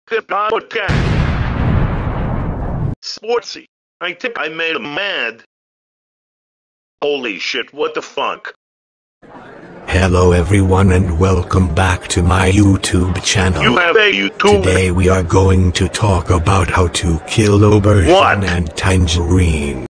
KEBAB ATTACK. Sportsy. I think I made him mad. Holy shit, what the fuck? Hello everyone and welcome back to my YouTube channel. You have a YouTube? Today we are going to talk about how to kill aubergine and tangerine.